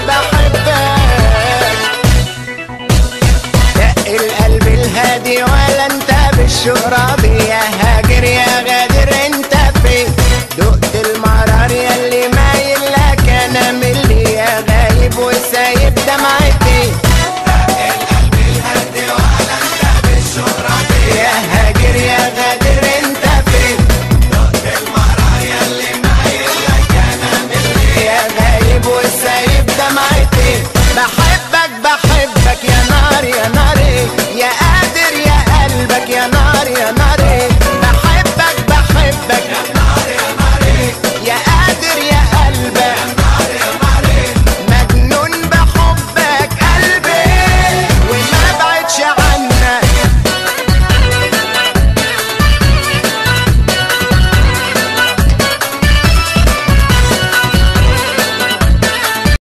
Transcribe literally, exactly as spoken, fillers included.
بحبك. دق القلب الهادي ولا انت بالشراب، يا هاجر يا غادر انت فين؟ دقت المرار ياللي مايل لك انا ملي، يا غايب وسايب دمعتي. دق القلب الهادي ولا انت بالشراب، يا هاجر يا غادر انت فين؟ دقت المرار ياللي مايل لك انا ملي، يا غايب وسايب دمعتي.